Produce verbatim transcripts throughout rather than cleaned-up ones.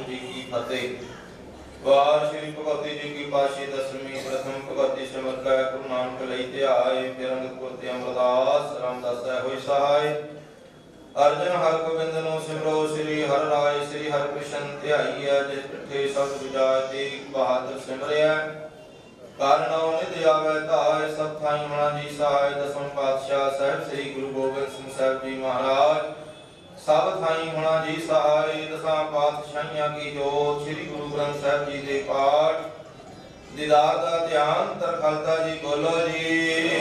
जी की फतेह। वार श्री भगवती जी की पाशी दसवीं प्रथम भगवती सिमर कै गुरु नानक लई ध्याय। फिर अंगपुरति अमरदास रामदास होई सहाय। अर्जन हर गोबिंद नो सिमरो श्री हर राय। श्री हर कृष्ण ध्याईया जिस पिठे सब विजाय। तेग बहादुर सिमरिया कारणों निधि आवे ताय। सब थाई मणा जी सहाय। दसम पातशाह साहिब श्री गुरु गोबिंद सिंह साहिब जी महाराज सब थाई मणा जी सहाय। दसां पातशाहियां की जोत श्री गुरु ग्रंथ साहिब जी दे पाठ दीदार दा ध्यान तरखालता जी बोलो जी।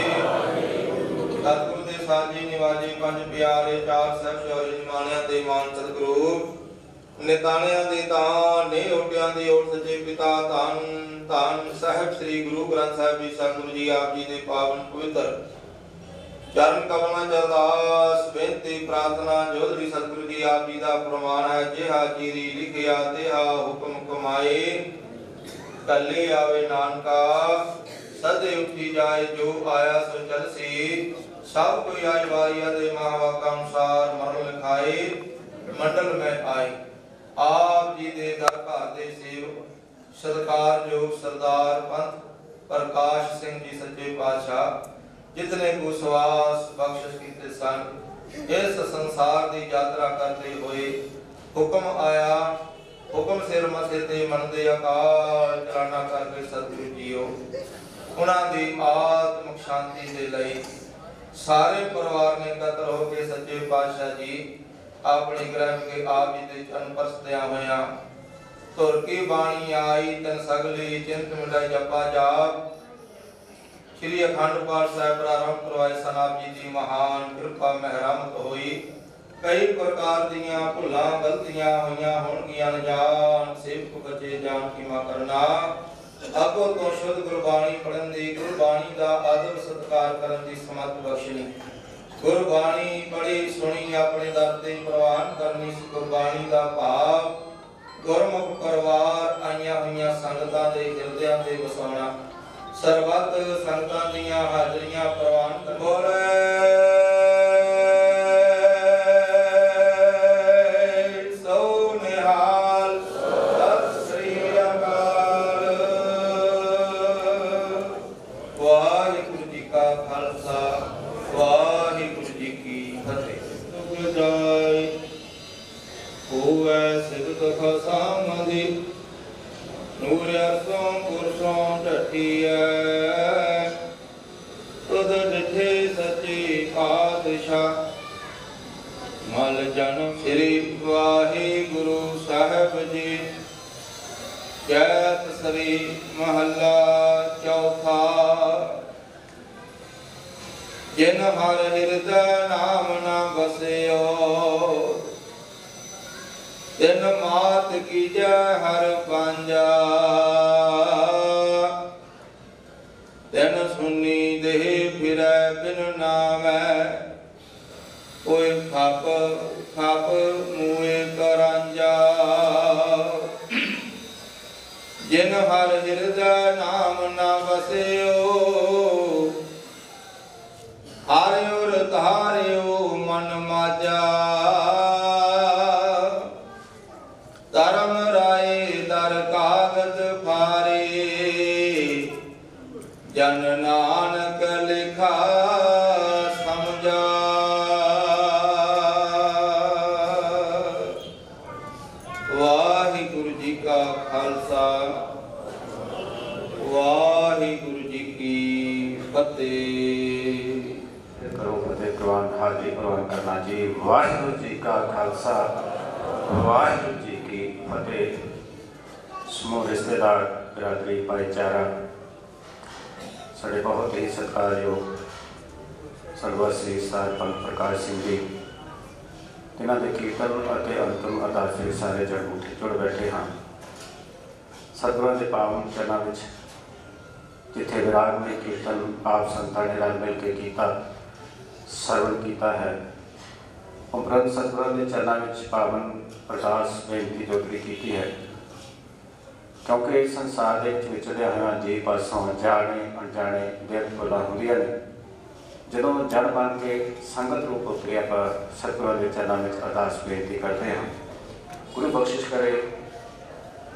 सतगुरु दे साजी निवाजे पंज प्यारे चार साहिब शौर्य जमानिया दे मान सतगुरु नितानिया दे तान ने ओटियां दी ओट सच्चे पिता धन धन साहिब श्री गुरु ग्रंथ साहिब जी सतगुरु जी आप जी दे पावन पवित्र चरण कमल अरदास बेनती प्रार्थना जोधरी सतगुरु जी आप जी दा प्रमाण है। जिहा चीरी लिखिया तेहा हुक्म कमाए। कले आवे नानका सदे उठी जाए। जो आया सो चल सी सब कोई आई वारिया दे महावाक्य अनुसार मरण लिखाए मंडल में आए। आप जी दे दर घर दे सेवक सत्कार जो सरदार पंथ प्रकाश सिंह जी सच्चे पातशाह जितने को सवास बख्शिश कीते सन इस संसार की यात्रा करते हुए हुक्म आया। हुक्म सिर मथे ते मनदे अकाल चलाना करके सतगुरु जीओ उन्हां दी आत्मक शांति दे लई सारे परिवार ने एकत्र होकर सच्चे पातशाह जी अपने ग्रह के आप जी दे चरण परसत्या होया। तुर की बाणी आई तन सगली चिंत मिलाई जपा जाप। श्री अखंड पाठ साहिब प्रारंभ करवाए सन आप जी दी महान कृपा महरमत होई। कई प्रकार दियां भुलां गलतियां होईयां होणगियां अनजान सेवक बचे जान कीमा करना। अगो तो शुद्ध गुरबाणी पढ़न दी गुरबाणी दा आदर सत्कार करन दी समर्थ बख्शनी। गुरबाणी पढ़ी सुनी अपने दर ते प्रवान करनी। गुरबाणी दा भाव गुरमुख परिवार आईयां होईयां संगतां दे हिरदियां ते वसाउणा। सर्वत संगतां दियां हाजरियां प्रवान कर बोले सो निहाल सत श्री अकाल। वाहिगुरु जी का खालसा वाहिगुरु जी की फतेह। जाय होवे सिद्ध खसामदी नूर अरसों कुरसों ढठिया। तुद डिठे सच्ची पातशाह मल जन्म श्री वाहिगुरु साहिब जी। जैत श्री महला चौथा। जिन हर हृदय नाम न बसियो दिन मात की जय हर पांजा। दिन सुनी देह फिरै बिन नामै कोई खप खप मुए करांजा। जिन हर हृदय नाम न बसियो हारियो धारियो मन माजा। धर्म राय दर कागज फारे जन नानक लिखा समझा। वाहिगुरु जी का खालसा वाहिगुरु जी की फतेह। करो फतेह प्रवान हाजिरी प्रवान करना जी। वाहिगुरु जी का खालसा वाहिगुरु जी की फतेह। समूह रिश्तेदार बिरादरी भाईचारा साढ़े बहुत ही सत्कारयोग सर्वश्री सर पंत प्रकाश सिंह जी जिन्हों के कीर्तन और अंतिम अरदास में सारे जड़ मुठे जुड़ बैठे हाँ। सतगुਰਾਂ के पावन चरणों में जिथे विराग में कीर्तन आप संतां ने रल मिल के कीता सरवण किया है। उपरंत सतगुਰਾਂ के चरणों में पावन अरदास बेनती जोतरी की है। क्योंकि इस संसार के विचरदे हुए जी पासों जाने अनजाने बेअर्थ भुलां होंदियां ने। जदों जड़ बन के संगत रूप उत्ते आप सतगुਰਾਂ के चरणों में अरदास बेनती करते हैं। गुरु बख्शिश करे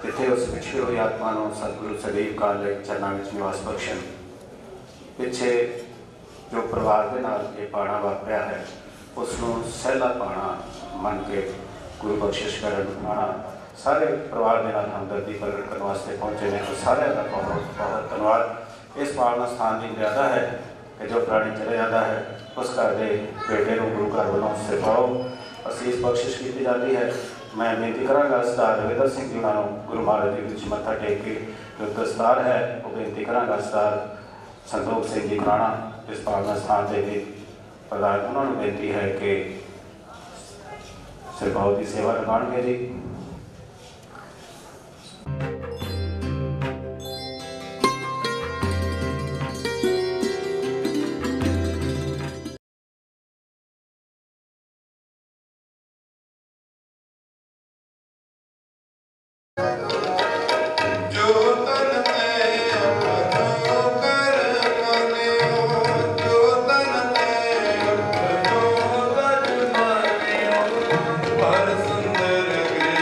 तिथे उस पिछड़ी हुई आत्मा ਨੂੰ सतगुरु सदैव काल ਲਈ ਚਰਨਾਂ ਵਿੱਚ ਨਿਵਾਸ ਬਖਸ਼ਣ। ਪਿੱਛੇ ਜੋ ਪਰਿਵਾਰ ਦੇ ਨਾਲ ਇਹ ਪਾਣਾ ਵਾਪਰਿਆ ਹੈ ਉਸ ਨੂੰ ਸਹਿਲਾ ਪਾਣਾ ਮੰਨ ਕੇ ਗੁਰੂ ਬਖਸ਼ਿਸ਼ ਕਰਨ ਆਣਾ ਸਾਰੇ ਪਰਿਵਾਰ ਦੇ ਨਾਲ ਹਮਦਰਦੀ ਪ੍ਰਗਟ ਕਰਨ ਵਾਸਤੇ ਪਹੁੰਚੇ ਨੇ। ਸਾਰਿਆਂ ਦਾ ਬਹੁਤ ਬਹੁਤ ਧੰਨਵਾਦ। ਇਸ ਪਾਲਣਾ ਸਥਾਨ ਦੀ ਮਰਿਆਦਾ ਹੈ ਕਿ ਜੋ ਪ੍ਰਾਣੀ ਚਲੇ ਜਾਂਦਾ ਹੈ ਉਸ ਘਰ ਦੇ ਬੇਟੇ ਨੂੰ ਗੁਰੂ ਘਰ ਵੱਲੋਂ ਸਿਰਫਾਓ ਅਸੀਸ ਬਖਸ਼ਿਸ਼ ਕੀਤੀ ਜਾਂਦੀ ਹੈ। ਮੈਂ ਬੇਨਤੀ ਕਰਾਂਗਾ ਸਰਦਾਰ ਰਵਿੰਦਰ ਸਿੰਘ ਜੀ ਉਹਨਾਂ ਨੂੰ ਗੁਰੂ ਮਹਾਰਾਜ ਦੇ ਵਿੱਚ ਮੱਥਾ ਟੇਕ ਕੇ ਜੋ ਦਸਤਾਰ ਹੈ ਉਹ ਬੇਨਤੀ ਕਰਾਂਗਾ ਸਰਦਾਰ ਸੰਤੋਖ ਸਿੰਘ ਜੀ ਰਾਣਾ ਇਸ ਪਾਲਣਾ ਸਥਾਨ ਦੇ ਵੀ ਪ੍ਰਧਾਨ ਉਹਨਾਂ ਨੂੰ ਬੇਨਤੀ ਹੈ ਕਿ ਸਿਰਫਾਓ ਦੀ ਸੇਵਾ ਨਿਭਾਉਣਗੇ ਜੀ। सुंदर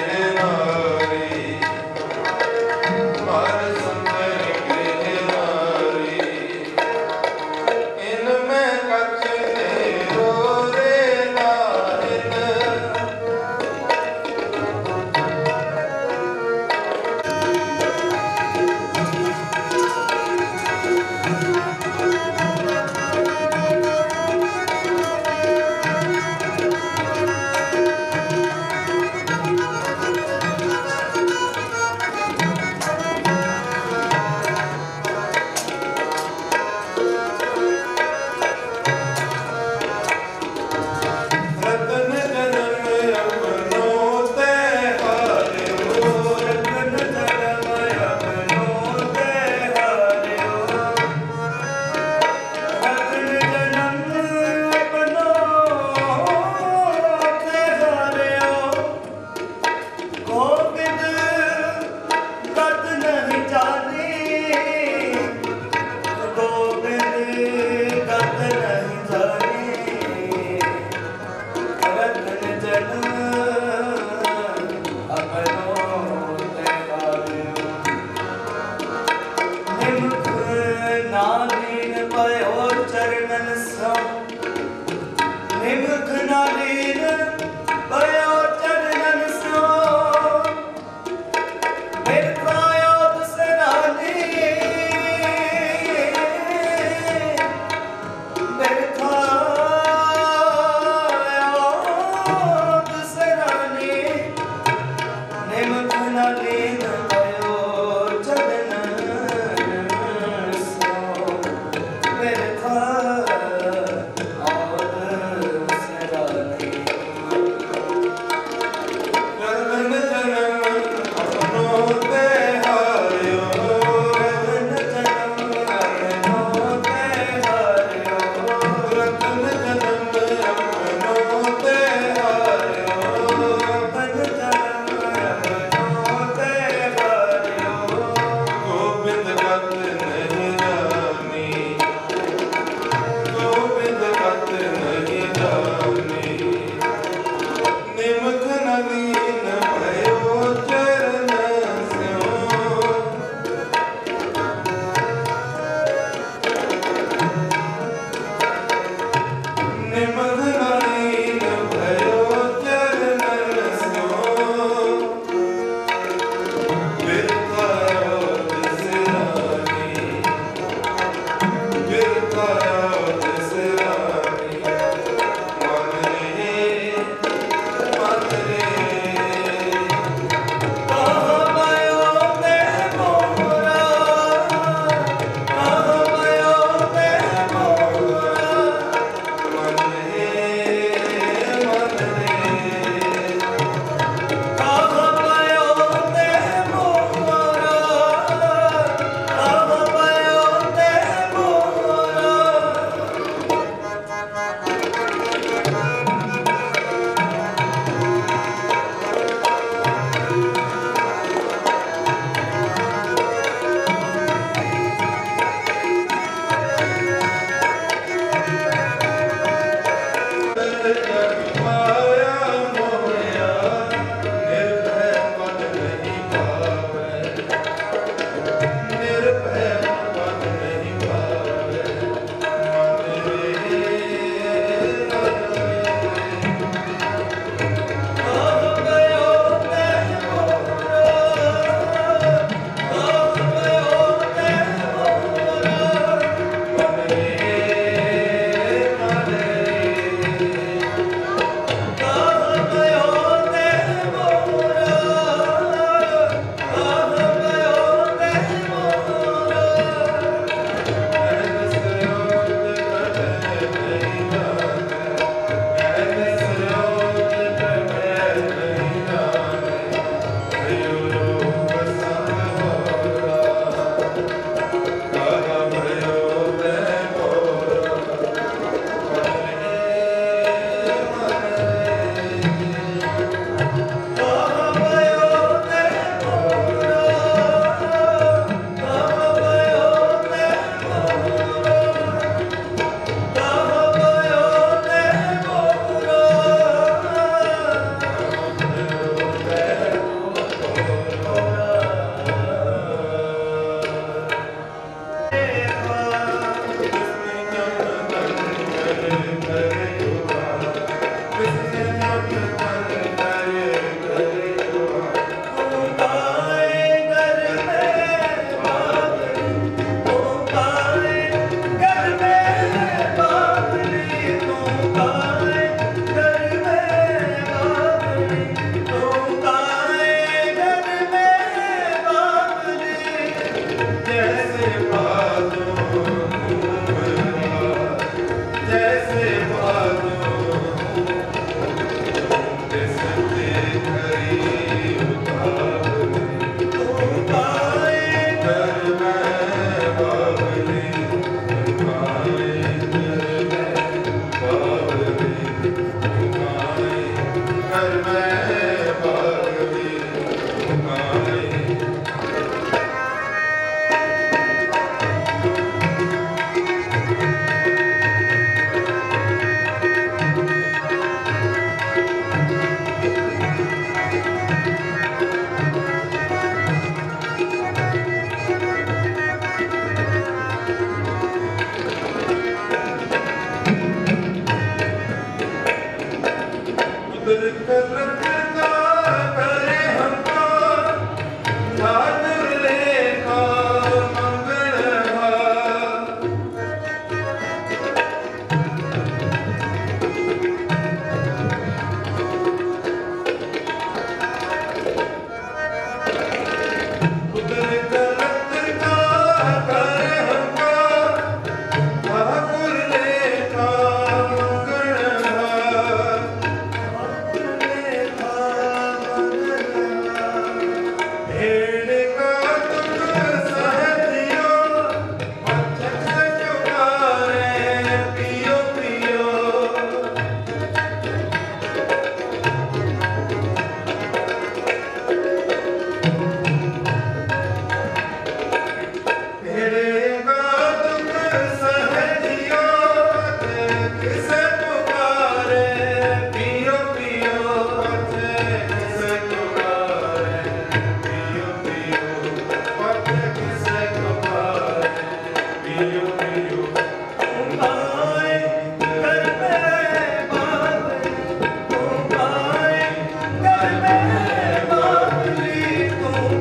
Thank you.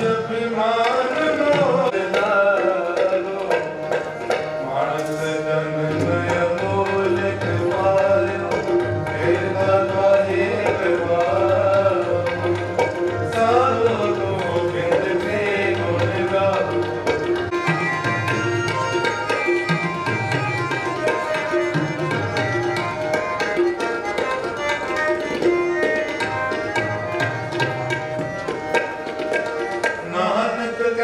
ਅਭਿਮਾਨ ਮੋਹ ਲਾਗੋ ਮਾਨਸ ਜਨਮ ਅਮੋਲਕ ਵਾਲਿਓ ਤੇਰਾ ਗਾਹੇ ਗਵਾਓ ਸਾਧੋ ਗੋਬਿੰਦ ਕੇ ਗੁਣ ਗਾਓ ਨਾਨਕ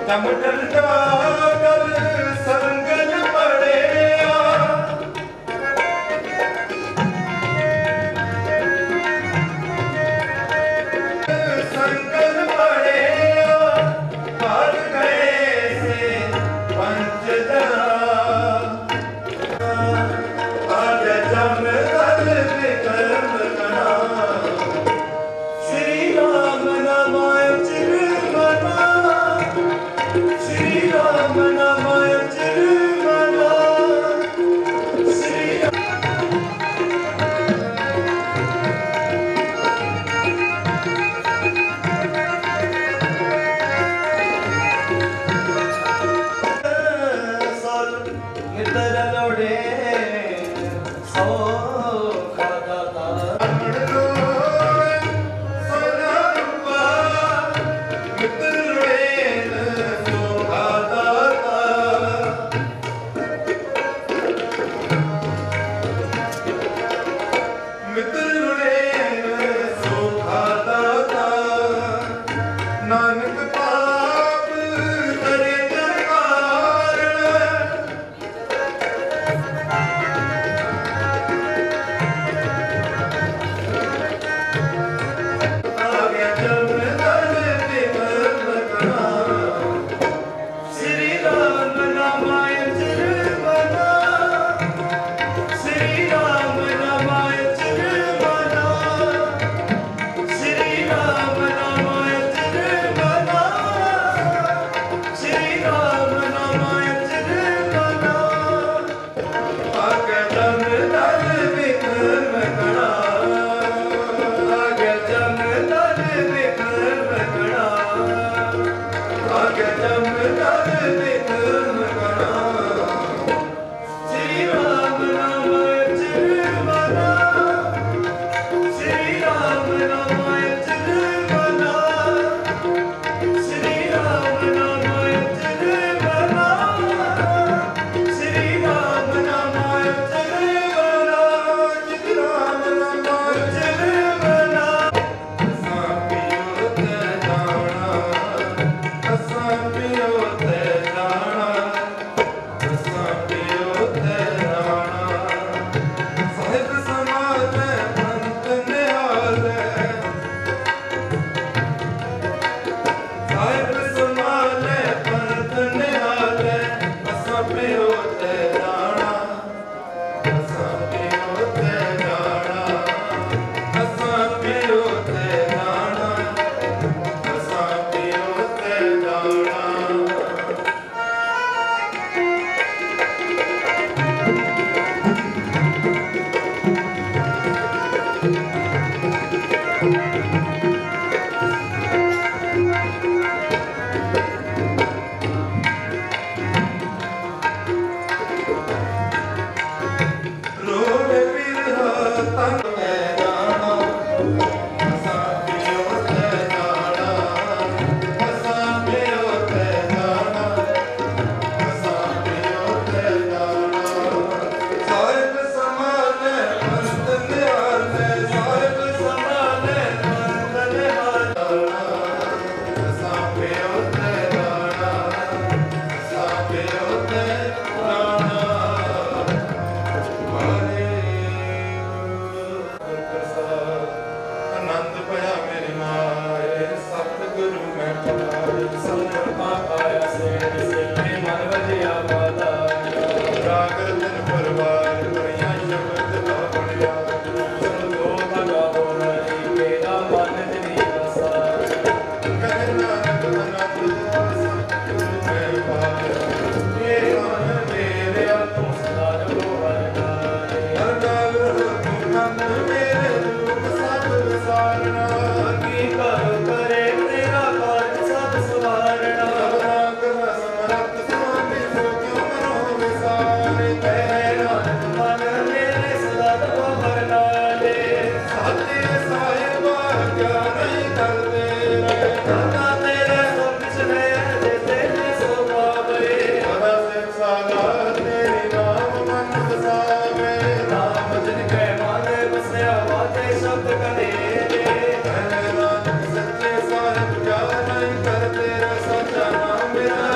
Thank you.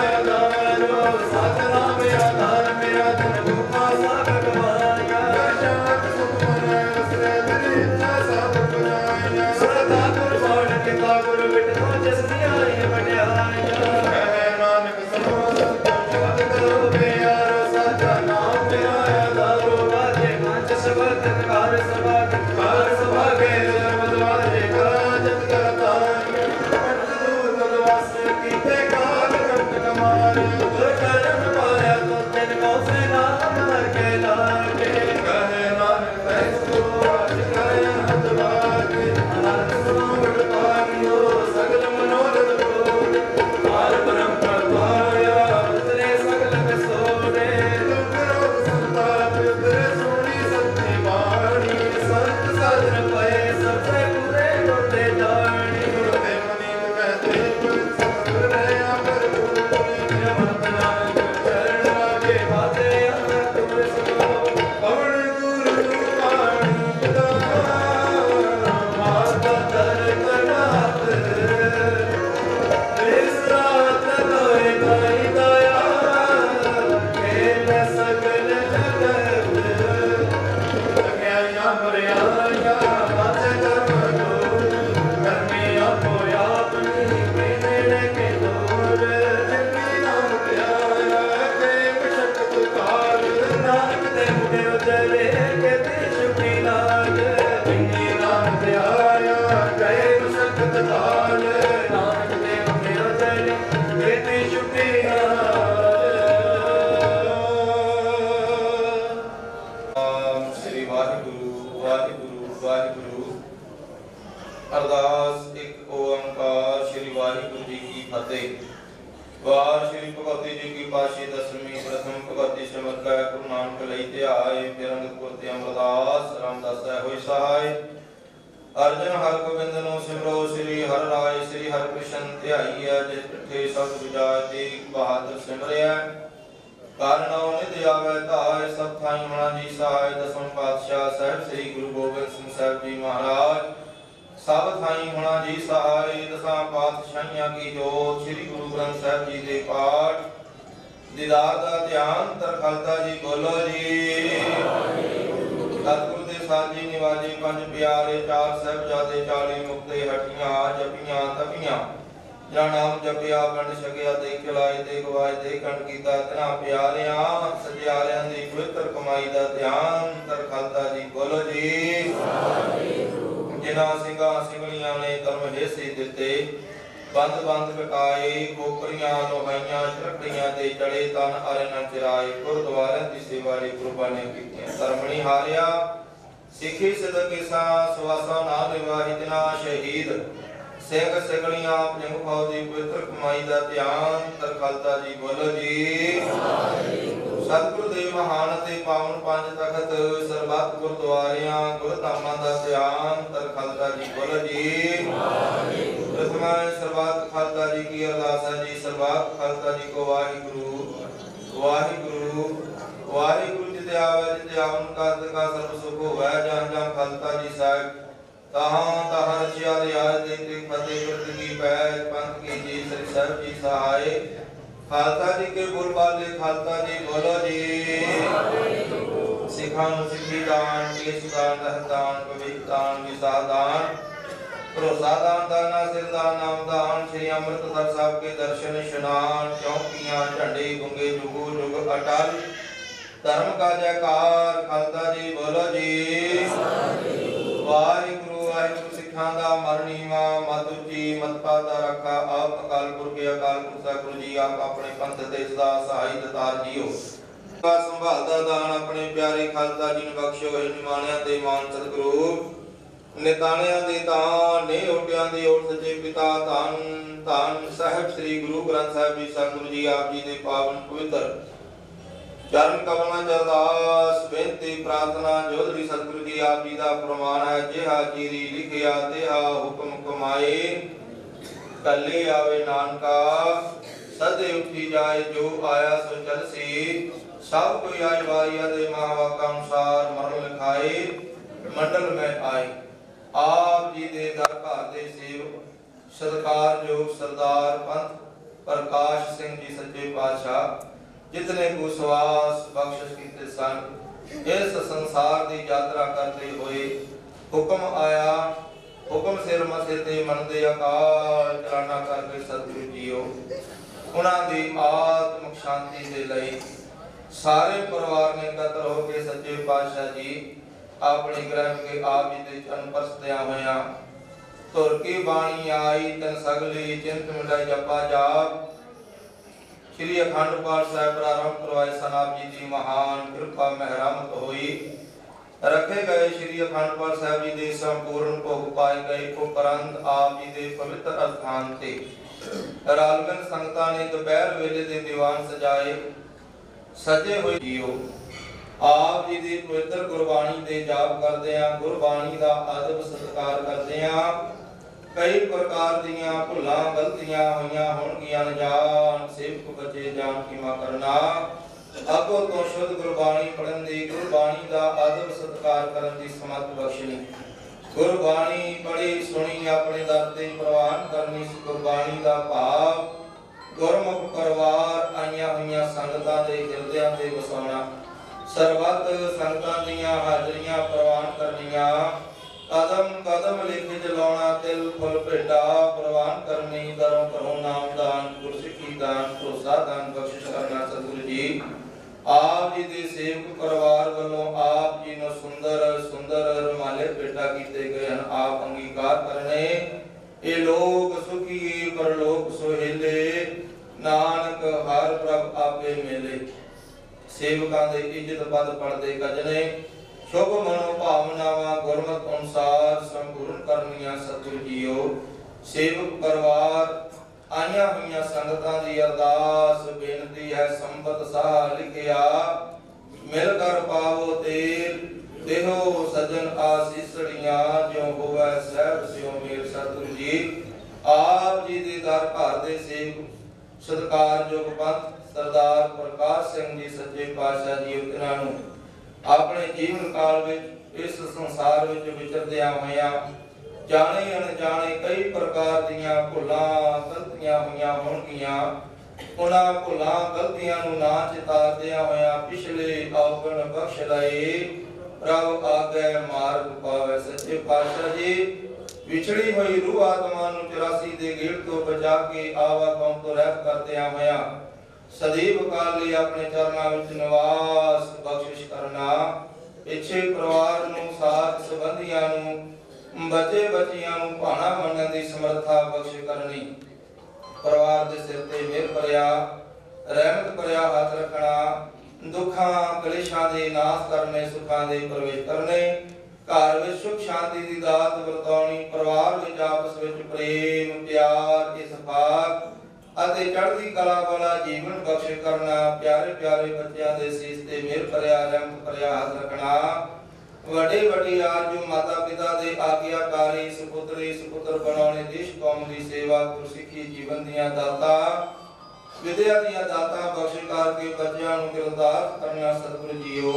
ਕਾਰ ਸਭਾ ਕਾਰ ਸਭਾ ਕੇ ਮਦਵਾਰ ਜੇ ਕਰਾ ਜਤ ਕਰਤਾ ਪੰਜ ਦੂਰ ਮਦਵਾਸ ਕੀਤੇ ਕਾਲ ਕੰਟ ਕਮਾਰ ਗੁਰ ਕਰਮ ਪਾਇਆ ਤੋ ਤਿਨ ਕੋ ਸੇ ਨਾਮ ਮਰ ਕੇ ਲਾਗੇ ਕਹੇ ਨਾਨਕ ਤੈ ਸੋ ਅਜ ਕਰੇ ਹੱਥ ਵਾਗੇ ਅਨੰਦ ਸੁਣ ਪਾਈਓ ਸਗਲ ਮਨੋਰਥ ਪੂਰੇ ਕਾਲ ਬ੍ਰਹਮ ਕਰਤਾਇਆ ਉਤਰੇ ਸਗਲ ਕਸੋਰੇ ਦੁਖ ਰੋਗ ਸੰਤਾਪ ਉਤਰੇ ਸੋਣੀ ਸੱਚੀ ਬਾਣੀ ਸੰਤ ਸਾਧਨ ਪਏ ਸਭ ਸੇ ਪੂਰੇ ਗੁਰਦੇ ਜਾਣੀ ਗੁਰਦੇ ਮਨੀਤ ਕਹਤੇ ਗੁਰ ਸਤਿ ਰਹਿਆ ਕਰ ਪੂਰੀ ਅਮਰਤ ਨਾਨਕ ਚਰਨ ਲਾਗੇ ਬਾਤੇ ਅੰਮ੍ਰਿਤ ਤੁਮ ਸੋ ਪਵਨ ਗੁਰੂ ਬਾਣੀ ਦਾ ਮਾਤਾ ਦਰ ਕਰਨਾਤ ਇਸ ਰਾਤ ਲੋਏ ਤਾਈ ਦਇਆ ਖੇਲ ਸਗਲ ਜਗਤ ਅਗਿਆਈਆਂ ਬਰਿਆਈਆਂ ਬਾਤੇ ਕਰਮ ਦੂਰ ਕਰਮੀ ਆਪੋ ਆਪਣੀ ਕੇ ਨੇੜੇ ਕੇ ਦੂਰ ਜਿਨੀ ਨਾਮ ਧਿਆਇਆ ਕੇ ਬਿਸ਼ਕ ਤੁਕਾਰ ਨਾਨਕ ਦੇ ਮੁਖੇ ਉਜਲੇ ਕੇ ਤੇ ਸ਼ੁਕੀ ਲਾਗ ਜਿਨੀ ਨਾਮ ਧਿਆਇਆ ਕੇ ਬਿਸ਼ਕ ਤੁਕਾਰ ਨਾਨਕ ਦੇ ਮੁਖੇ ਉਜਲੇ ਕੇ ਤੇ ਸ਼ੁਕੀ ਲਾਗ ਸ੍ਰੀ ਵਾਹਿਗੁਰੂ ਵਾਹਿਗੁਰੂ ਵਾਹਿਗੁਰੂ ਅਰਦਾਸ ਇੱਕ ਓੰਕਾਰ ਸ੍ਰੀ ਵਾਹਿਗੁਰੂ ਜੀ ਕੀ ਫਤਿਹ। ਵਾਰ ਸ੍ਰੀ ਭਗਵਤੀ ਜੀ ਕੀ ਪਾਸ਼ੀ ਦਸਵੀਂ ਪ੍ਰਥਮ ਭਗਵਤੀ ਸਿਮਰ ਕੈ ਗੁਰੂ ਨਾਨਕ ਲਈ ਧਿਆਏ ਫਿਰ ਅੰਗਦ ਗੁਰ ਤੇ ਅਮਰਦਾਸ ਰਾਮਦਾਸ ਹੈ ਹੋਈ ਸਹਾਇ ਅਰਜਨ ਹਰਿ ਗੋਬਿੰਦ ਨੂੰ ਸਿਮਰੋ ਸ੍ਰੀ ਹਰਿ ਰਾਏ ਸ੍ਰੀ ਹਰਿ ਕ੍ਰਿਸ਼ਨ ਧਿਆਈਐ ਜਿਸ ਪਿਠੇ ਸਭ ਵਿਜਾਇ ਤੇ ਬਹਾਦਰ ਸਿਮਰਿਆ ਕਾਰਣੋ ਨਿਧ ਆਵੈ ਧਾਇ ਸਭ ਥਾਈ ਹੋਣਾ ਜੀ ਸਹਾਇ ਦਸਮ ਪਾਤਸ਼ਾਹ ਸਾਹਿਬ ਸ੍ਰੀ ਗੁਰੂ ਗੋਬਿੰਦ ਸਿੰਘ ਸਾਹਿਬ ਜੀ ਮਹਾਰਾਜ ਸਭ ਥਾਈ ਹੋਣਾ ਜੀ ਸਹਾਇ ਦਸਾਂ ਪਾਤਸ਼ਾਹੀਆਂ ਕੀ ਜੋਤ ਸ੍ਰੀ ਗੁਰੂ ਗ੍ਰੰਥ ਸਾਹਿਬ ਜੀ ਦੇ ਪਾਠ ਦੀਦਾਰ ਦਾ ਧਿਆਨ ਤਰਖਲਤਾ ਜੀ ਬੋਲੋ ਜੀ ਸਤਿਗੁਰੂ ਦੇ ਸਾਜੀ ਨਿਵਾਜੇ ਪੰਜ ਪਿਆਰੇ ਚਾਰ ਸਾਹਿਬਜ਼ਾਦੇ ਚਾਲੀ ਮੁਕਤੇ ਹਟੀਆਂ ਜਪੀਆਂ ਤਪੀਆਂ ਜਾਂ ਨਾਮ ਜਪਿਆ ਵੰਡ ਛਕਿਆ ਤੇ ਖਿਲਾਏ ਤੇ ਗਵਾਏ ਤੇ ਕੰਡ ਕੀਤਾ ਤਨਾ ਪਿਆਰਿਆਂ ਸਜਿਆਰਿਆਂ ਦੀ ਪਵਿੱਤਰ ਕਮਾਈ ਦਾ ਧਿਆਨ ਤਰਖਲਤਾ ਜੀ ਬੋਲੋ ਜੀ ਜਿਨ੍ਹਾਂ ਸਿੰਘਾਂ ਸਿੰਘਣੀਆਂ ਨੇ ਕਰਮ ਹਿੱਸੇ ਦਿੱਤੇ ਬੰਦ ਬੰਦ ਕਟਾਏ ਖੋਪਰੀਆਂ ਲੋਹਾਈਆਂ ਸ਼ਰਕੜੀਆਂ ਤੇ ਚੜੇ ਤਨ ਅਰੇ ਨ ਚਿਰਾਏ ਗੁਰਦੁਆਰਿਆਂ ਦੀ ਸੇਵਾ ਲਈ ਕੁਰਬਾਨੀਆਂ ਕੀਤੀਆਂ ਧਰਮਣੀ ਹਾਰਿਆ ਸਿੱਖੀ ਸਦਕੇਸਾ ਸਵਾਸਾ ਨਾ ਨਿਵਾਹੀ ਤਿਨਾ ਸ਼ਹੀਦ ਸਿੰਘ ਸਿੰਘਣੀਆਂ ਸਿੰਘ ਫੌਜ ਦੀ ਪਵਿੱਤਰ ਕਮਾਈ ਦਾ ਧਿਆਨ ਤਰਖਲਤਾ ਜੀ ਬੋਲੋ ਜੀ ਸਤਿਗੁਰੂ ਦੇ ਮਹਾਨ ਤੇ ਪਾਵਨ ਪੰਜ ਤਖਤ ਸਰਬੱਤ ਗੁਰਦੁਆਰਿਆਂ ਗੁਰਧਾਮਾਂ ਦਾ ਧਿਆਨ ਤਰਖਲਤਾ ਜੀ ਬੋਲੋ ਜੀ ਪ੍ਰਥਮਾ ਸਰਬੱਤ ਖਾਲਸਾ ਜੀ ਕੀ ਅਰਦਾਸ ਹੈ ਜੀ ਸਰਬੱਤ ਖਾਲਸਾ ਜੀ ਕੋ ਵਾਹਿਗੁਰੂ ਵਾਹਿਗੁਰੂ ਵਾਹਿਗੁਰੂ ਜੀ ਦੇ ਆਵੇ ਜੀ ਆਵਨ ਕਾਰਜ ਕਾ ਸਰਬ ਸੁਖ ਹੋਵੇ ਜਾਂ ਜਾਂ ਖਾਲਸਾ ਜੀ ਸਾਹਿਬ ਤਹਾਂ ਤਹਾਂ ਰਚਿਆ ਰਿਆਜ ਦੇ ਤੇ ਫਤਿਹ ਗੁਰਤ ਕੀ ਪੈਜ ਪੰਥ ਕੀ ਜੀ ਸ੍ਰੀ ਸਾਹਿਬ ਜੀ ਸਹਾਏ ਖਾਲਸਾ ਜੀ ਕੇ ਬੋਲ ਬਾਲੇ ਖਾਲਸਾ ਜੀ ਬੋਲੋ ਜੀ ਸਿੱਖਾਂ ਨੂੰ ਸਿੱਖੀ ਦਾਨ ਕੇਸ ਦਾਨ ਰਹਿਦਾਨ ਪਵਿੱਤਰ ਦਾਨ ਵਿਸਾਰ ਦਾਨ ਭਰੋਸਾ ਦਾਨ ਦਾਨਾ ਸਿਰ ਦਾਨ ਨਾਮ ਦਾਨ ਸ੍ਰੀ ਅੰਮ੍ਰਿਤਸਰ ਸਾਹਿਬ ਕੇ ਦਰਸ਼ਨ ਇਸ਼ਨਾਨ ਚੌਕੀਆਂ ਝੰਡੇ ਗੁੰਗੇ ਜੁਗੋ ਜੁਗ ਅਟਲ ਧਰਮ ਕਾ ਜੈਕਾਰ ਖਾਲਸਾ ਜੀ ਬੋਲੋ ਜੀ ਵਾਹਿਗੁਰੂ ਵਾਹਿਗੁਰੂ ਸਿੱਖਾਂ ਦਾ ਮਰਨੀਵਾ ਮਤ ਉੱਚੀ ਮਤ ਪਾਦਾ ਰੱਖਾ ਆਪ ਅਕਾਲ ਪੁਰਖ ਅਕਾਲ ਪੁਰਖ ਸਤਿਗੁਰੂ ਜੀ ਆਪ ਆਪਣੇ ਪੰਥ ਤੇ ਸਦਾ ਸਹਾਈ ਦਤਾਰ ਜੀਓ ਸੰਭਾਲਦਾ ਦਾਨ ਆਪਣੇ ਪਿਆਰੇ ਖਾਲਸਾ ਜੀ ਨੂੰ ਬਖਸ਼ੋ ਇਹ ਨਿਮਾਣਿਆਂ ਤੇ ਮਾਨ ਸਤਿਗੁਰੂ ਨਿਤਾਣਿਆਂ ਦੇ ਤਾਂ ਨੇ ਓਟਿਆਂ ਦੀ ਓਟ ਸੱਚੇ ਪਿਤਾ ਧੰਨ ਧੰਨ ਸਾਹਿਬ ਸ੍ਰੀ ਗੁਰੂ ਗ੍ਰੰਥ ਸਾਹਿਬ ਜੀ ਸਤਿਗੁਰੂ ਜੀ ਆਪ ਜੀ ਦੇ ਪਾਵਨ ਪਵਿੱਤਰ ਚਰਨ ਕਮਲਾਂ ਚ ਅਰਦਾਸ ਬੇਨਤੀ ਪ੍ਰਾਰਥਨਾ ਜੋਦਰੀ ਸਤਿਗੁਰੂ ਜੀ ਆਪ ਜੀ ਦਾ ਪ੍ਰਮਾਣ ਹੈ ਜਿਹਾ ਚੀਰੀ ਲਿਖਿਆ ਤਿਹਾ ਹੁਕਮ ਕਮਾਏ ਕੱਲੇ ਆਵੇ ਨਾਨਕਾ ਸਦੇ ਉੱਠੀ ਜਾਏ ਜੋ ਆਇਆ ਸੋ ਚਲਸੀ ਸਭ ਕੋਈ ਆਈ ਵਾਰੀਆ ਦੇ ਮਹਾਵਾਕਾ ਅਨੁਸਾਰ ਮਰਨ ਲਿਖਾਏ ਮੰਡਲ ਮੈਂ ਆਏ ਆਪ ਜੀ ਦੇ ਦਰ ਘਰ ਦੇ ਸੇਵਕ ਸਤਿਕਾਰਯੋਗ ਸਰਦਾਰ ਪੰਥ ਪ੍ਰਕਾਸ਼ ਸਿੰਘ ਜੀ ਸੱਚੇ ਪਾਤਸ਼ਾਹ जितने को सवास बख्शिश कीते सन इस संसार की यात्रा करते हुए हुक्म आया हुक्म सिर मथे ते मनदे अकाल चलाना करके सतगुरु जीओ उन्हां दी आत्मक शांति दे लई सारे परिवार ने एकत्र होकर सच्चे पातशाह जी ਆਪਣੇ ਗ੍ਰਹਿ ਕੇ ਆਪ ਜੀ ਦੇ ਚਰਨ ਪਰਸਦਿਆਂ ਹੋਇਆਂ ਤੁਰ ਕੀ ਬਾਣੀ ਆਈ ਤਨ ਸਗਲੀ ਚਿੰਤ ਮਿਟਾਈ ਜਪਾ ਜਾਪ। श्री अखंड पाठ साहिब प्रारंभ करवाए सन आप जी की महान कृपा मेहरमत हुई। रखे गए श्री अखंड पाठ साहिब जी के संपूर्ण भोग पाए गए उपरंत आप जी के पवित्र अस्थान से रालगन संगतां ने दोपहर वेले दे दीवान सजाए सजे हुए जीओ आप जी की पवित्र गुरबाणी दे जाप करदे आ गुरबाणी का अदब सत्कार करदे आ। कई प्रकार दियां भुलां गलतियां होईयां होणगीयां अनजान सेवक बचे जान कीमा करना। अगो तो शुद्ध गुरबाणी पढ़न दी गुरबाणी दा अदब सत्कार करन दी समर्थ बख्शनी। गुरबाणी पढ़ी सुनी अपने दर ते प्रवान करनी। गुरबाणी दा भाव गुरमुख परवार आईयां होईयां संगतां दे हिरदियां ते वसाउणा। सरबत संगतां दीयां हाजरियां प्रवान करनियां। कदम कदम लिखि जलाउणा तिल फुल भेटा प्रवान करनी। दरों करो नाम दान गुरसिखी दान भरोसा दान बख्शिश करना। सतगुरु जी आप जी दे सेवक परिवार वालों आप जी नो सुंदर सुंदर रुमाले भेटा कीते गए हैं। आप अंगीकार करने ये लोग सुखी परलोक सुहेले नानक हर प्रभ आपे मिले। सेवकां दे इज्जत पद पढ़दे गजने शुभ मनो भावनावां गुरमत अनुसार संपूर्ण करनियां। सतगुरु जीओ सेवक परिवार आईयां हुईयां संगतां दी अरदास बेनती है। संबत साह लिखिया मिल कर पावो तेल देहो सजन आसीसड़ियां जो होवे सहब सियो मेल। सतगुरु जी आप जी दे दर घर दे सेवक सत्कारयोग पंथ सरदार प्रकाश सिंह जी सच्चे पातशाह जी उन्हां नूं अपने जीवन काल विच इस संसार विच विचरदियां होइयां जाने अनजाने कई प्रकार दीयां भुलां गलतियां होईयां होणगीयां। उन्हां भुलां गलतियां नूं ना चितारदियां होइयां पिछले अवगुण बख्श लए प्रभ आगे मार्ग पावे। सच्चे पातशाह जी विछड़ी हुई रूह आत्मा नूं चौरासी दे गेड़ तो बचा के आवागम तो रहत करदियां होइयां सदैव काल लिए अपने चरणों विच निवास बख्शिश करना। पिछे परिवार नूं साथ संबंधियां नूं बचे बचियां नूं भाणा मनण दी समर्था बख्श करनी। परिवार दे सिर ते मेहर भरिया रहमत भरिया हाथ रखना। दुखां कलेशां दे नाश करने सुखां दे प्रवेश करने। घर विच सुख शांति दी दात वरताउणी। परिवार विच आपस विच प्रेम प्यार इतफाक अते चढ़दी कला वाला जीवन बख्श करना। प्यारे प्यारे बच्चों दे सीस ते मेहर भरिया रहमत भरिया हाथ रखना। वडे वडी आरजू माता पिता दे आज्ञाकारी सुपुत्री सुपुत्र बनाने देश कौम दी सेवा गुरसिखी जीवन दियां दाता विद्या दियां दाता बख्श करके बच्चों नूं गिरफ्तार करना। सतगुरु जीओ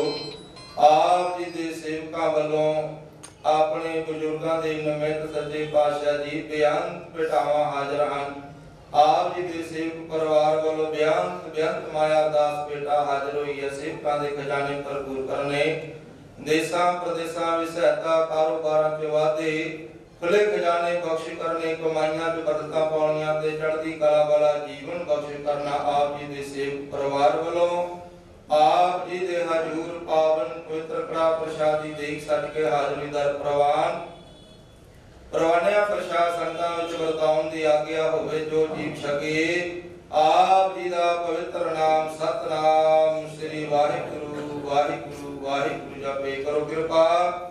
आप जी दे सेवकां वल्लों अपने बुजुर्गां दे नमित सच्चे पातशाह जी बेअंत भेटावां हाਜ਼ਰ ਹਨ। आप जी दे सेवक परिवार वालों बेअंत बेअंत माया दास बेटा हाजिर हुई है। सेवकां दे खजाने भरपूर करने देशां प्रदेशां विच सहायता कारोबारां च वाधे खुले खजाने बख्श करने कमाइयां च बरकतां पाउणियां ते चढ़दी कला वाला जीवन बख्श करना। आप जी दे सेवक परिवार वालों आप जी दे हजूर पावन पवित्र कड़ा प्रसादी देख सज के हाजरी दर प्रवान परवानिया प्रसाद संतां विच वरताउण दी आग्या होवे जो जीव सके। आप जी दा पवित्र नाम सतनाम श्री वाहिगुरु वाहिगुरु वाहिगुरु जपे करो कृपा।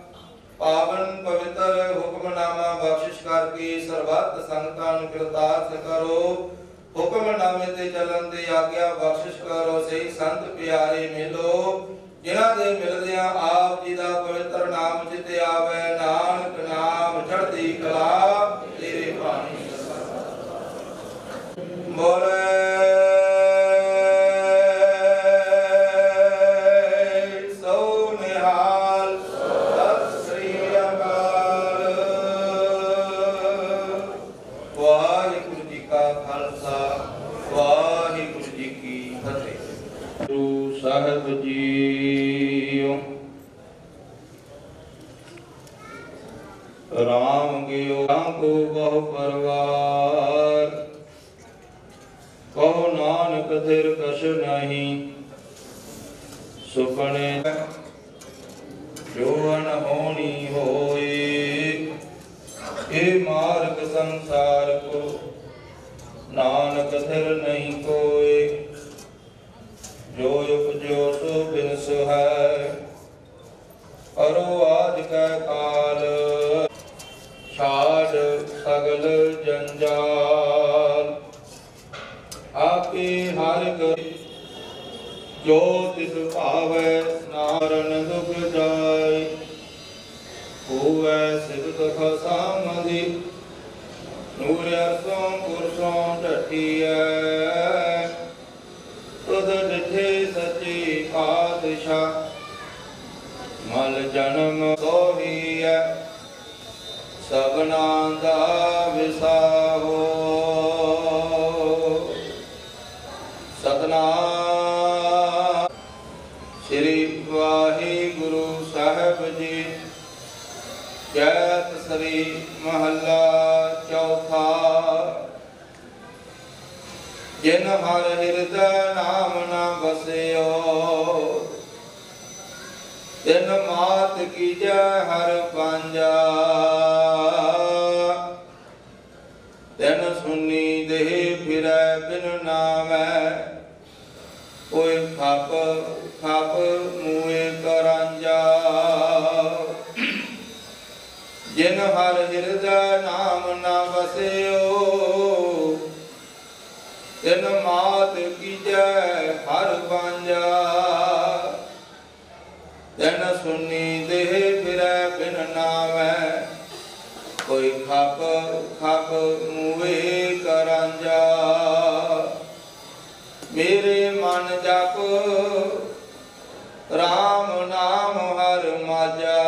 पावन पवित्र हुक्मनामा बख्शिश करके सरबत संगतां नूं कृतार्थ करो। हुक्मनामे ते चलन दी आग्या बख्शिश करो। सही संत प्यारे मिलो जिन्हां दे मिलदियां आप जी दा पवित्र नाम चिते आवे। नानक नाम चढ़दी कला तेरे बाणी बोले सो निहाल सत श्री अकाल। वाहिगुरु जी का खालसा वाहिगुरु जी की फतेह। गुरु साहिब जी राम गियो को बहु परवार कहो नानक थिर कछ नहीं सुपने जो अन संसार को, नानक थिर नहीं कोय, जो उपजो सो बिनस है, करो आज कै काल, छाड़ सगल जंजाल, आपे हर कर जो तिस भावै, नारण दुख जाय, होवै सिद्ध खसामदि, नूर अरसों पुरसों ढठियै, तुध डिठे सच्ची पातशाह, मल जन्म सोहियै, सबना दा विसाहो। सतनाम श्री वाहिगुरु साहिब जी। जैत श्री महला चौथा। जिन हर हृदय नाम न बसियो, तिन मात की जय हर पांजा, तिन सुनी देह फिरै बिन नामै, कोई खप खप मुए करांजा। जिन हर हृदय नाम न बसियो, तिन मात की जय हर पांजा, तिन सुनी देह फिरै बिन नामै, कोई खप खप मुए करांजा। मेरे मन जप राम नाम हर माजा,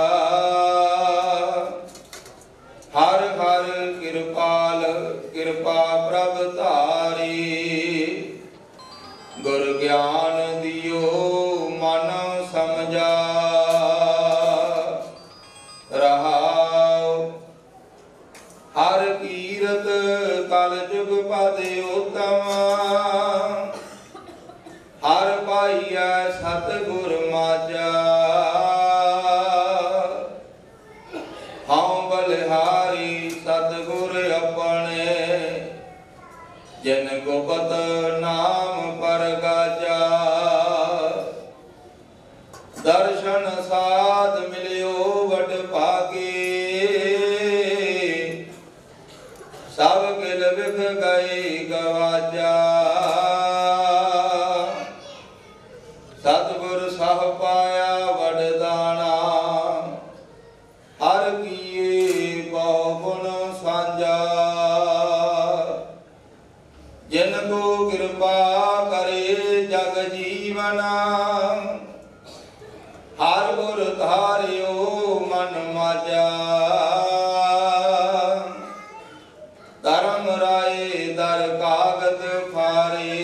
हर हर कृपाल कृपा प्रभ धारी, गुर ज्ञान दियो मन समझा। रहाओ हर कीरत कल जुग पद उत्तम, हर पाइया सतगुर माजा। हाँ बलिहारी सतगुर अपने, जिन गुपत नाम पर गाजा। दर्शन साध मिलियो वड भागे, सब किल विख गए गवाजा। सतगुर साह पाया वरदाना, हर किए बहु गुण सांझा। जिन को कृपा करे जग जीवना, हर गुर धारियो मन माजा। धर्म राय दर कागद फारे,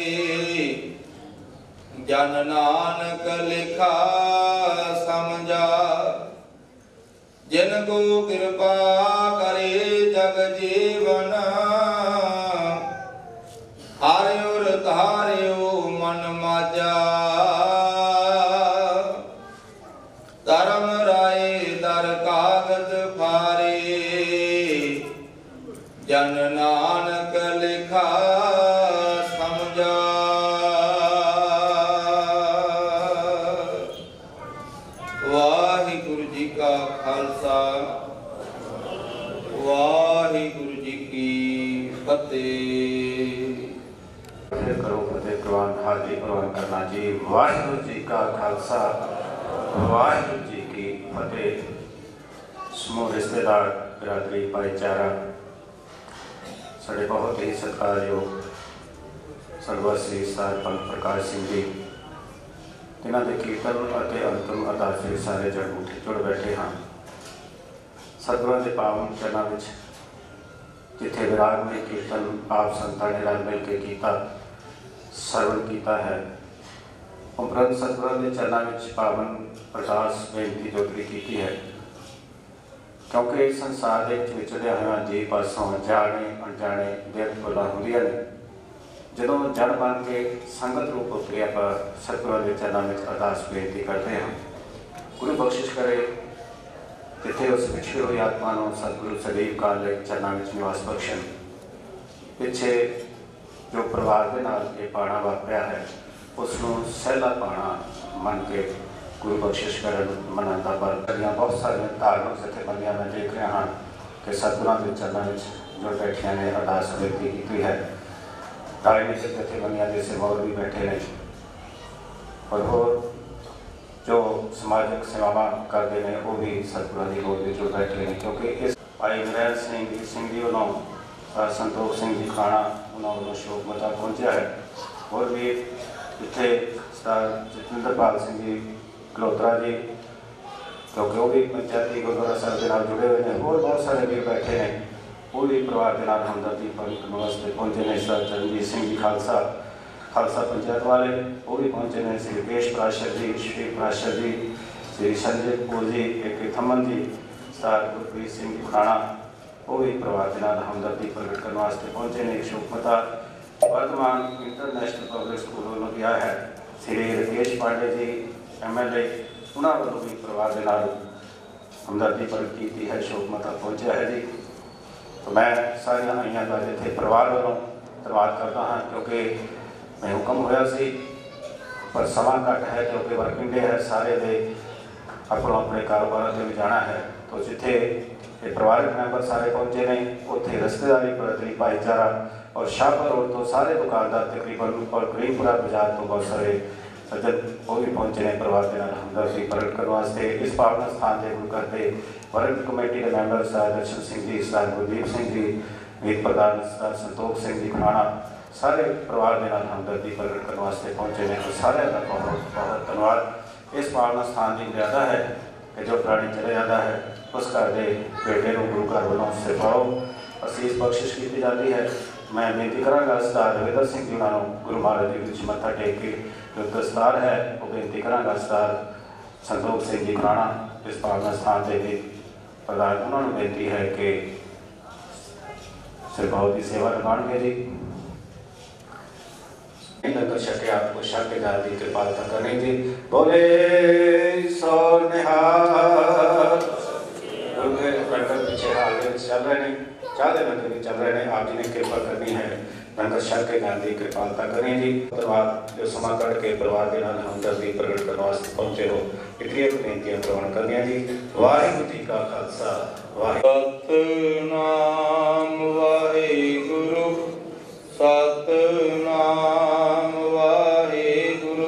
जन नानक लिखा समझा। जिन को कृपा करे जग जीवन, हरिउर धारियो मन माजा। धर्म राय दर कागज फारे, जन नानक लिखा समझा। वाहिगुरु जी का खालसा, वाहिगुरु जी की फतेह। करो फतेह प्रवान हाजिरी प्रवान करना जी। वाहिगुरु जी का खालसा, वाहिगुरु जी की फतेह। समूह रिश्तेदार बिरादरी भाईचारा, साढ़े बहुत ही सत्कारयोग सर्वश्री सर पंत प्रकाश सिंह जी, जिन्हों के कीर्तन और अंतिम अरदास में सारे जड़ मुठे जुड़ बैठे हैं। सतगुਰਾਂ के पावन चरणों में जिथे विराग में कीर्तन आप संतां ने रल मिल के किया सरवण किया है, उपरंत सतगुਰਾਂ के चरणों में पावन अरदास बेनती जोतरी की है। क्योंकि इस संसार के विचरदे हुए जी पासों जाने अनजाने दिल भुलां होंदियां ने, जदों जड़ बन के संगत रूप उतरे आप सतगुਰਾਂ के चरणों में अरदास बेनती करते हैं। गुरु बख्शिश करे जिथे उस पिछड़ी हुई आत्मा को सतगुरु सदैव काल लई चरनां विच निवास बख्शण। पिछे जो परिवार के नाल ये पाना वापरिया है उसनूं सहला पाना मन के गुरु बख्शिश करन मनन दा बल। बहुत सारियां धार्मिक जथेबंदियां मैं देख रहा हाँ कि सतगुरां दे चरनां विच जुड़ बैठियां ने अरदास बेनती की है। राजनीतिक जथेबंदियां दे सेवाओं भी बैठे ने और होर जो समाजिक सेवावां करते हैं वो भी सतगुरां दी गोद विच जुड़ बैठे हैं। क्योंकि इस भाई नरैण सिंह सिंह जी उन्हों संतोख सिंह जी खाना उन्होंने शोक मता पहुँचा है। और भी इतने सरदार जतिंदरपाल सिंह जी गलोत्रा जी क्योंकि वो भी पंचायती गुरुद्वारा साहब के नाल जुड़े हुए हैं। और बहुत सारे वीर बैठे हैं वो भी परिवार के नाल हमदर्दी करने वास्ते पहुँचे हैं। सरदार चरणजीत सिंह जी खालसा खालसा पंचायत वाले वो भी पहुँचे हैं। श्री योगेश प्राशर जी, श्री प्राशर जी, श्री संजय कपूर जी, ए के थमन जी, सरदार गुरप्रीत सिंह जी खाना वो भी परिवार के नाल हमदर्दी प्रगट करने वास्ते पहुँचे हैं। शोकमता वर्तमान इंटरनेशनल पब्लिक स्कूल वालों गया है। Shri Rakesh Pande ji M L A उन्होंने वालों भी परिवार के नाल हमदर्दी प्रगट की है। शोकमता पहुँचा है जी। तो मैं सारिया आईया का जिथे परिवार वालों धन्यवाद करता हाँ क्योंकि मैं हुक्म होया सी पर समा घट है क्योंकि वर्किंग डे है सारे दे अपनों अपने कारोबार से भी जाना है। तो जिथे ये परिवारिक मैंबर सारे पहुँचे ने उत्थे रिश्तेदारी बरतरी भाईचारा और शाहपुर रोड तो सारे दुकानदार तकरीबन और करीमपुरा बाजार तो बहुत सारे सज्जन वो भी पहुँचे ने परिवार के नाल हमदर्दी प्रगट करने वास्ते। इस पावन स्थान से गुरु करते वर्ग कमेटी के मैंबर सरदार दर्शन सिंह जी, सरदार गुरदीप सिंह जी, मीत प्रधान सरदार संतोख सिंह जी खाना सारे परिवार के नाल हमदर्दी प्रगट करने वास्ते पहुँचे ने। तो सारे का बहुत बहुत धन्यवाद। इस पावन स्थान की मर्यादा है कि जो प्राणी चले जाता है उस घर के बेटे को गुरु घर वालों से पाओ असीस बख्शिश की जाती है। मैं बेनती कराँगा सरदार रविंदर सिंह जी उन्होंने गुरु महाराज जी विच मत्था टेक के जो दस्तार है वो बेनती कराँगा सरदार संतोख सिंह जी खाना इस पावन स्थान से भी प्रधान उन्होंने बेनती है कि सिरभाव की सेवा लगाएंगे जी। लंगर छके आपको छक जाल की कृपालता करनी जी। बोले सो निहाल। लंगर पीछे हाल चल रहे हैं चाह लंगर भी चल रहे हैं। आप जी ने कृपा करनी है लंगर छक के जाल की कृपालता करनी जी। धन्यवाद जो समा कढ़ के परिवार के नाल हमदर्दी प्रगट करने वास्ते पहुंचे हो इतनी बेनतियां प्रवान करनिया जी। वाहिगुरू जी का खालसा वाहिगुरू सतनाम वाहिगुरू सतनाम वाहिगुरू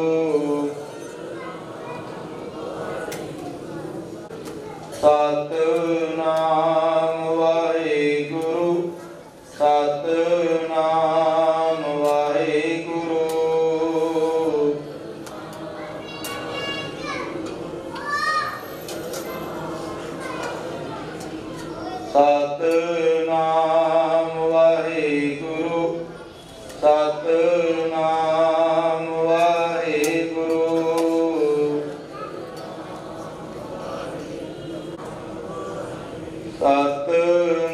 सतनाम वाहिगुरू सतनाम वाहिगुरू सतनाम वाहिगुरू सतनाम वाहिगुरू सत